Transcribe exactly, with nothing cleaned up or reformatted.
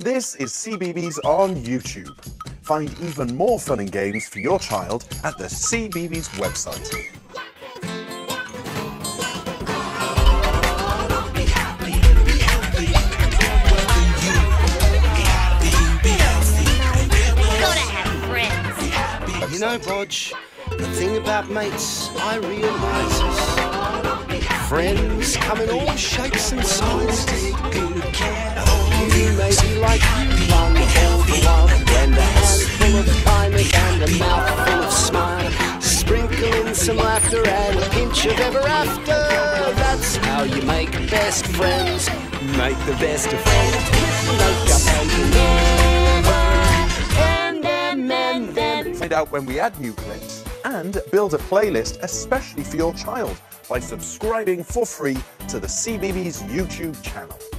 This is C B B S on YouTube. Find even more fun and games for your child at the C B B S website. You know, Bodge, the thing about mates I realise is friends come in all shapes and sizes. You may be like you, one hell for love, and a handful of kindness and a mouthful of smile. Sprinkle in some laughter and a pinch of ever after. That's how you make best friends. Make the best of friends. Make up and and them and them. Find out when we add new clips and build a playlist especially for your child by subscribing for free to the C B B S YouTube channel.